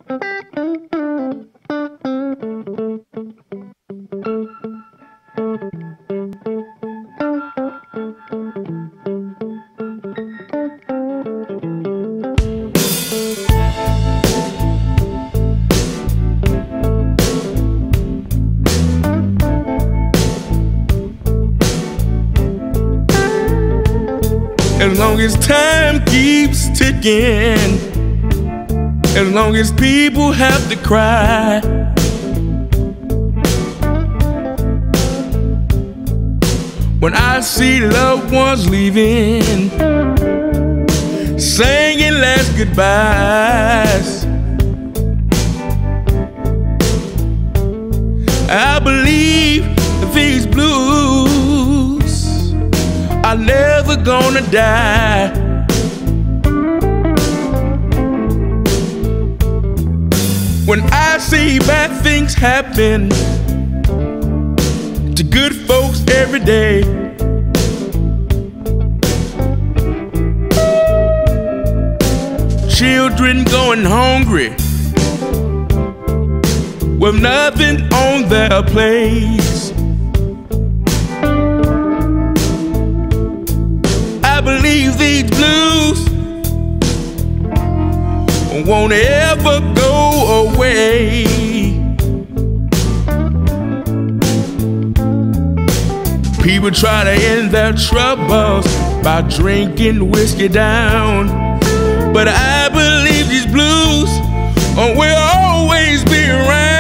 As long as time keeps ticking, as long as people have to cry, when I see loved ones leaving, saying last goodbyes, I believe these blues are never gonna die. When I see bad things happen to good folks every day, children going hungry with nothing on their plates, I believe these blues won't ever go away. People try to end their troubles by drinking whiskey down, but I believe these blues will always be around.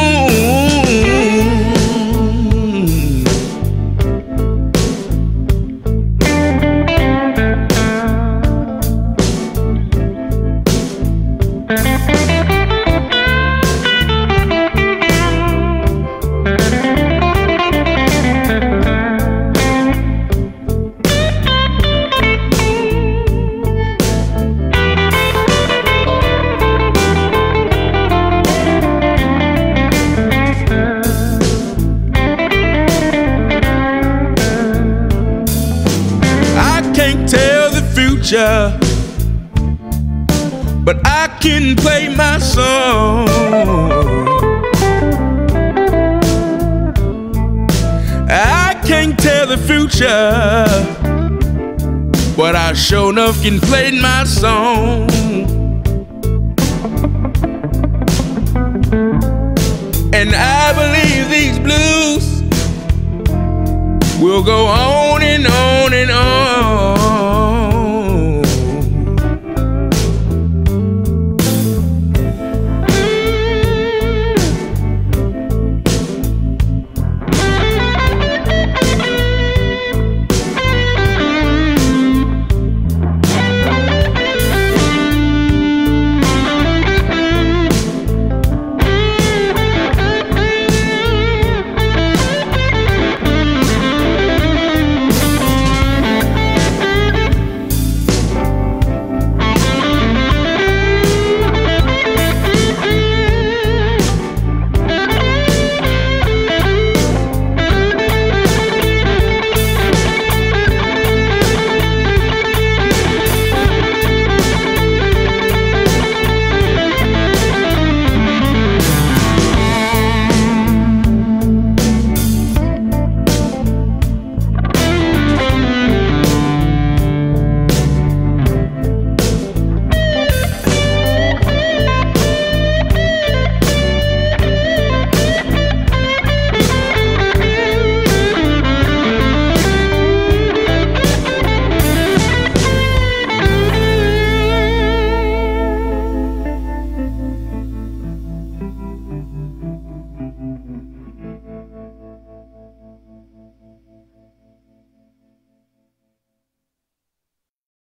But I can play my song. I can't tell the future, but I sure enough can play my song. And I believe these blues will go on and on and